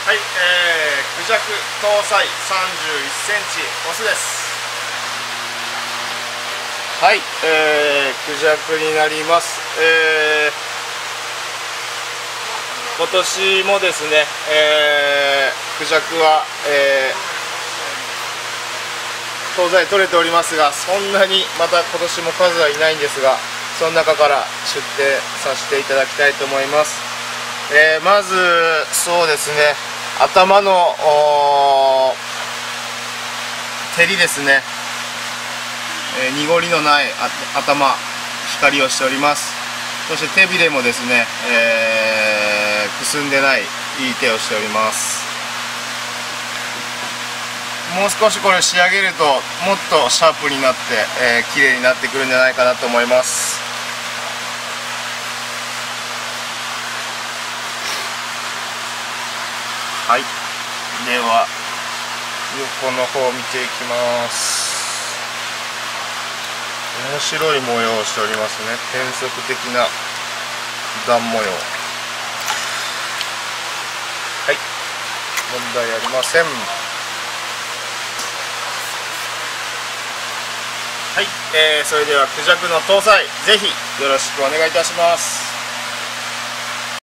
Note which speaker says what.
Speaker 1: はい、クジャク搭載31センチオスです。はい、クジャクになります。今年もですね、クジャクは、東西取れておりますが、そんなにまた今年も数はいないんですが、その中から出廷させていただきたいと思います。まずそうですね、頭の照りですね、濁りのない頭、光をしております。そして手びれもですね、くすんでないいい手をしております。もう少しこれ仕上げるともっとシャープになって、綺麗になってくるんじゃないかなと思います。はい、では横の方を見ていきます。面白い模様をしておりますね。変則的な段模様。はい、問題ありません。はい、それではクジャクの搭載ぜひよろしくお願いいたします。